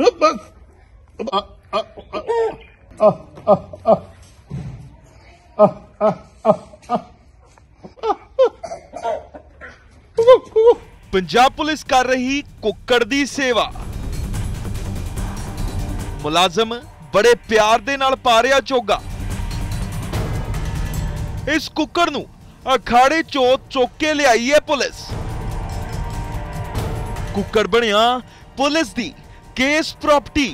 Punjab police कर रही कुक्कड़ दी सेवा। मुलाजम बड़े प्यार दे नाल पा रहा चोगा। इस कुक्कड़ नूं अखाड़े चों चुक के लियाई है पुलिस। कुक्कड़ बनिया पुलिस दी केस प्रॉपर्टी।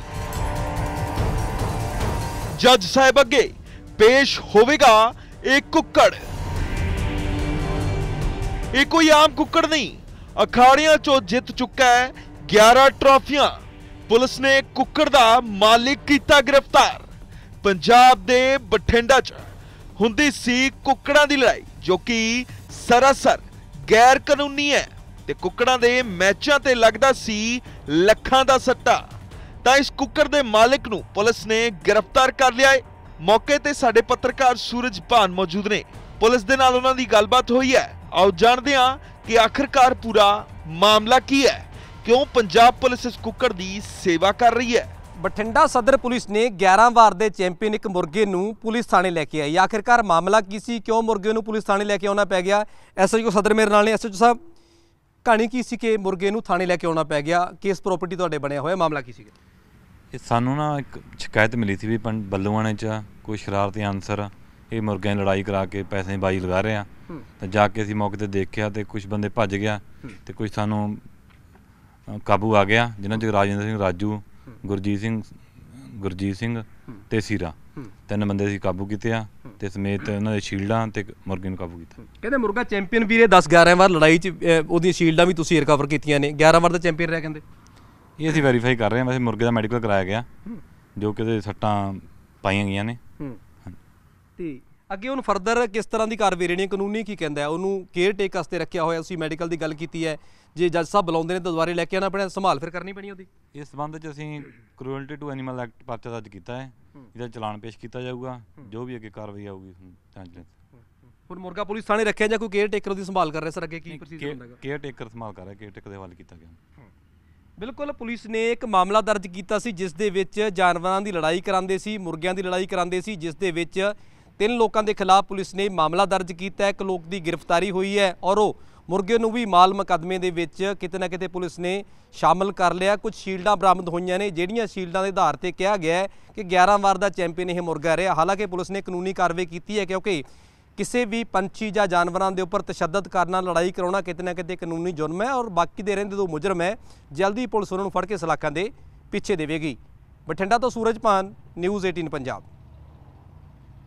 जज साहब अगे पेश होवेगा एक कुक्कड़। ये कोई आम कुक्कड़ नहीं, अखाड़ियां चो जित चुका है 11 ट्रॉफियां। पुलिस ने कुक्कड़ दा मालिक कीता गिरफ्तार। पंजाब दे बठिंडा च हुंदी सी कुक्कड़ां दी लड़ाई जो कि सरासर गैर कानूनी है ते कुक्कड़ां दे मैचां ते लगदा सी लखां दा सट्टा। तां इस कुक्कड़ दे मालिक नूं पुलिस ने गिरफ्तार कर लिया है। मौके ते साडे पत्रकार सूरज भान मौजूद ने। पुलिस दे नाल उन्हां दी गलबात होई है। आओ जानते हैं कि आखिरकार पूरा मामला की है, क्यों पंजाब पुलिस इस कुक्कड़ दी सेवा कर रही है। बठिंडा सदर पुलिस ने 11 वार दे चैंपीयन एक मुर्गे नूं पुलिस थाने लैके आई। आखिरकार मामला की सी, क्यों मुर्गे नूं पुलिस थाने लैके आउणा पै गया। एसएचओ सदर मेरे नाल ने। एसएचओ साहब, कहानी की सी कि मुर्गे नूं थाने लैके आउणा पै गया? केस प्रॉपर्टी तुहाडे बनिया होया, मामला की सी? ਇਹ ਸਾਨੂੰ ਨਾ ਇੱਕ ਸ਼ਿਕਾਇਤ ਮਿਲੀ ਸੀ ਵੀ ਬੱਲੂਆਣੇ 'ਚ ਕੋਈ ਸ਼ਰਾਰਤੀ ਅਨਸਰ ਇਹ ਮੁਰਗਿਆਂ ਦੀ ਲੜਾਈ ਕਰਾ ਕੇ ਪੈਸੇ ਦੀ ਬਾਜੀ ਲਗਾ ਰਹੇ ਆ। ਤੇ ਜਾ ਕੇ ਅਸੀਂ ਮੌਕੇ ਤੇ ਦੇਖਿਆ ਤੇ ਕੁਝ ਬੰਦੇ ਭੱਜ ਗਿਆ ਤੇ ਕੁਝ ਸਾਨੂੰ ਕਾਬੂ ਆ ਗਿਆ, ਜਿਨ੍ਹਾਂ 'ਚ ਰਾਜਿੰਦਰ ਸਿੰਘ ਰਾਜੂ, ਗੁਰਜੀਤ ਸਿੰਘ ਤੇ ਸੀਰਾ, 3 ਬੰਦੇ ਅਸੀਂ ਕਾਬੂ ਕੀਤੇ ਆ ਤੇ ਸਮੇਤ ਉਹਨਾਂ ਦੇ ਸ਼ੀਲਡਾਂ ਤੇ ਮੁਰਗੇ ਨੂੰ ਕਾਬੂ ਕੀਤਾ। ਕਹਿੰਦੇ ਮੁਰਗਾ ਚੈਂਪੀਅਨ ਵੀਰੇ 10-11 ਵਾਰ ਲੜਾਈ 'ਚ ਉਹਦੀਆਂ ਸ਼ੀਲਡਾਂ ਵੀ ਤੁਸੀਂ ਰਿਕਵਰ ਕੀਤੀਆਂ ਨੇ। 11 ਵਾਰ ਦਾ ਚੈਂਪੀਅਨ ਰਿਹਾ ਕਹਿੰਦੇ। ਇਹ ਅਸੀਂ ਵੈਰੀਫਾਈ ਕਰ ਰਹੇ ਹਾਂ। ਵੈਸੇ ਮੁਰਗੇ ਦਾ ਮੈਡੀਕਲ ਕਰਾਇਆ ਗਿਆ ਜੋ ਕਿ ਉਹਦੇ ਸੱਟਾਂ ਪਾਈਆਂ ਗਈਆਂ ਨੇ। ਤੇ ਅੱਗੇ ਉਹਨੂੰ ਫਰਦਰ ਕਿਸ ਤਰ੍ਹਾਂ ਦੀ ਕਾਰਵਾਈ ਰਹਿਣੀ, ਕਾਨੂੰਨੀ ਕੀ ਕਹਿੰਦਾ? ਉਹਨੂੰ ਕੇਅਰ ਟੇਕ ਵਾਸਤੇ ਰੱਖਿਆ ਹੋਇਆ, ਤੁਸੀਂ ਮੈਡੀਕਲ ਦੀ ਗੱਲ ਕੀਤੀ ਹੈ। ਜੇ ਜੱਜ ਸਾਹਿਬ ਬੁਲਾਉਂਦੇ ਨੇ ਤਾਂ ਦੁਬਾਰੇ ਲੈ ਕੇ ਆਉਣਾ ਪੈਣਾ, ਸੰਭਾਲ ਫਿਰ ਕਰਨੀ ਪੈਣੀ ਉਹਦੀ। ਇਸ ਸੰਬੰਧ 'ਚ ਅਸੀਂ ਕਰੂਅਲਟੀ ਟੂ ਐਨੀਮਲ ਐਕਟ ਪਰਚਾ ਦਰਜ ਕੀਤਾ ਹੈ। ਇਹਦਾ ਚਲਾਨ ਪੇਸ਼ ਕੀਤਾ ਜਾਊਗਾ, ਜੋ ਵੀ ਅੱਗੇ ਕਾਰਵਾਈ ਆਊਗੀ। ਹੁਣ ਮੁਰਗਾ ਪੁਲਿਸ ਥਾਣੇ ਰੱਖਿਆ ਜਾਂ ਕੋਈ ਕੇਅਰ ਟੇਕਰ ਦੀ ਸੰਭਾਲ ਕਰ ਰਿਹਾ? ਸਰ ਅੱਗੇ ਕੀ ਪ੍ਰੋਸੀਜਰ ਹੁੰਦਾ? ਕੇਅਰ ਟੇਕਰ ਸੰਭਾਲ ਕਰ ਰਿਹਾ, ਕੇਅਰ ਟੇਕਰ ਦੇ ਹਵਾਲੇ ਕੀਤਾ ਗਿਆ। ਬਿਲਕੁਲ, ਪੁਲਿਸ ਨੇ ਇੱਕ ਮਾਮਲਾ ਦਰਜ ਕੀਤਾ ਸੀ ਜਿਸ ਦੇ ਵਿੱਚ ਜਾਨਵਰਾਂ ਦੀ ਲੜਾਈ ਕਰਾਉਂਦੇ ਸੀ, ਮੁਰਗਿਆਂ ਦੀ ਲੜਾਈ ਕਰਾਉਂਦੇ ਸੀ, ਜਿਸ ਦੇ ਵਿੱਚ 3 ਲੋਕਾਂ ਦੇ ਖਿਲਾਫ ਪੁਲਿਸ ਨੇ ਮਾਮਲਾ ਦਰਜ ਕੀਤਾ। ਇੱਕ ਲੋਕ ਦੀ ਗ੍ਰਿਫਤਾਰੀ ਹੋਈ ਹੈ ਔਰ ਉਹ ਮੁਰਗੇ ਨੂੰ ਵੀ ਮਾਲ ਮੁਕੱਦਮੇ ਦੇ ਵਿੱਚ ਕਿਤੇ ਨਾ ਕਿਤੇ ਪੁਲਿਸ ਨੇ ਸ਼ਾਮਲ ਕਰ ਲਿਆ। ਕੁਝ ਸ਼ੀਲਡਾਂ ਬਰਾਮਦ ਹੋਈਆਂ ਨੇ, ਜਿਹੜੀਆਂ ਸ਼ੀਲਡਾਂ ਦੇ ਆਧਾਰ ਤੇ ਕਿਹਾ ਗਿਆ ਕਿ 11 ਵਾਰ ਦਾ ਚੈਂਪੀਅਨ ਇਹ ਮੁਰਗਾ ਰਿਹਾ। ਹਾਲਾਂਕਿ ਪੁਲਿਸ ਨੇ ਕਾਨੂੰਨੀ ਕਾਰਵਾਈ ਕੀਤੀ ਹੈ, ਕਿਉਂਕਿ ਕਿਸੇ ਵੀ ਪੰਛੀ ਜਾਂ ਜਾਨਵਰਾਂ ਦੇ ਉੱਪਰ ਤਸ਼ੱਦਦ ਕਰਨਾ, ਲੜਾਈ ਕਰਾਉਣਾ ਕਿਤੇ ਨਾ ਕਿਤੇ ਕਾਨੂੰਨੀ ਜੁਰਮ ਹੈ ਔਰ ਬਾਕੀ ਦੇ ਰਹਿੰਦੇ 2 ਮੁਜਰਮ ਹੈ। ਜਲਦੀ ਪੁਲਿਸ ਉਹਨਾਂ ਨੂੰ ਫੜ ਕੇ ਸਲਾਖਾਂ ਦੇ ਪਿੱਛੇ ਦੇਵੇਗੀ। ਬਠਿੰਡਾ ਤੋਂ ਸੂਰਜ ਭਾਨ, ਨਿਊਜ਼ 18 ਪੰਜਾਬ।